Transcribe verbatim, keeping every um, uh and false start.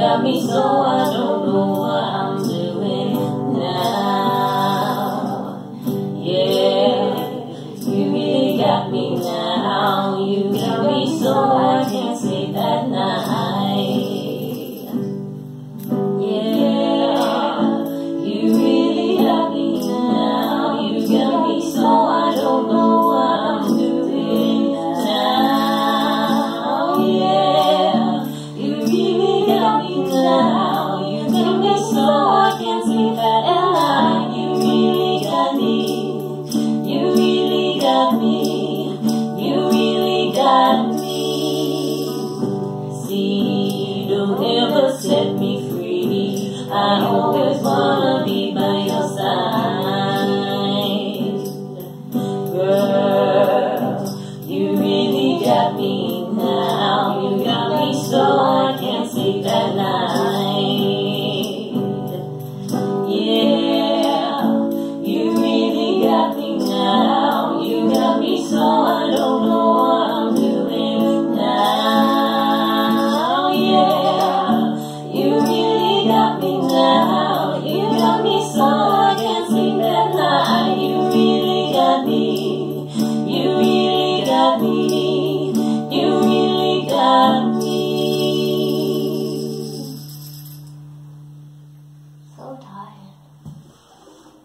got me so I don't know what I'm doing now. Yeah, you really got me now. You got me so I can't sleep at night. Yeah, you really got me now. You got me so I don't know what I'm doing now. Yeah, you really got me now. You got me so I can't sleep at night. You really got me. You really got me. You really got me. See, don't ever set me free. I always wanna be by your side. Girl, you really got me now. You got me so I can't sleep at night. Yeah, you really got me now. You got me so I don't know what I'm doing now. Yeah, you really got me now. You got me so I can't sleep at night. You really got me. You really got me.